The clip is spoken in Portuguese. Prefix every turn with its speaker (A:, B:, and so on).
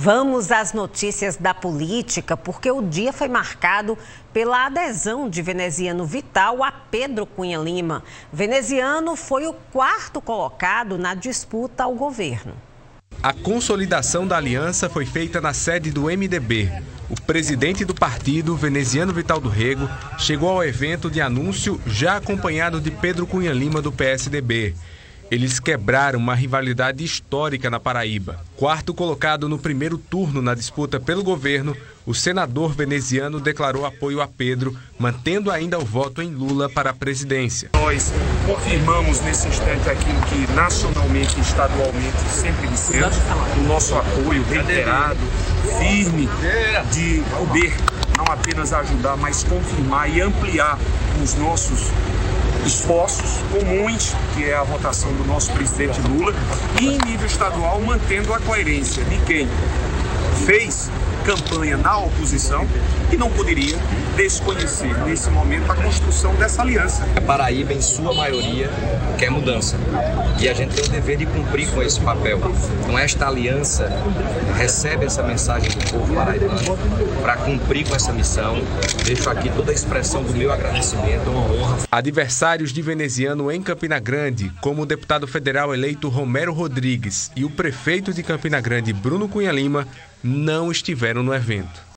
A: Vamos às notícias da política, porque o dia foi marcado pela adesão de veneziano Vital a Pedro Cunha Lima. Veneziano foi o quarto colocado na disputa ao governo.
B: A consolidação da aliança foi feita na sede do MDB. O presidente do partido, veneziano Vital do Rego, chegou ao evento de anúncio já acompanhado de Pedro Cunha Lima do PSDB. Eles quebraram uma rivalidade histórica na Paraíba. Quarto colocado no primeiro turno na disputa pelo governo, o senador veneziano declarou apoio a Pedro, mantendo ainda o voto em Lula para a presidência.
C: Nós confirmamos nesse instante aquilo que nacionalmente e estadualmente sempre dissemos, o nosso apoio reiterado, firme, de poder não apenas ajudar, mas confirmar e ampliar os nossos esforços comuns, que é a votação do nosso presidente Lula, e em nível estadual mantendo a coerência de quem fez campanha na oposição e não poderia desconhecer nesse momento a construção dessa aliança.
D: A Paraíba, em sua maioria, quer mudança e a gente tem o dever de cumprir com esse papel. Com esta aliança, recebe essa mensagem do povo paraibano para cumprir com essa missão. Deixo aqui toda a expressão do meu agradecimento, uma honra.
B: Adversários de veneziano em Campina Grande, como o deputado federal eleito Romero Rodrigues e o prefeito de Campina Grande, Bruno Cunha Lima, não estiveram no evento.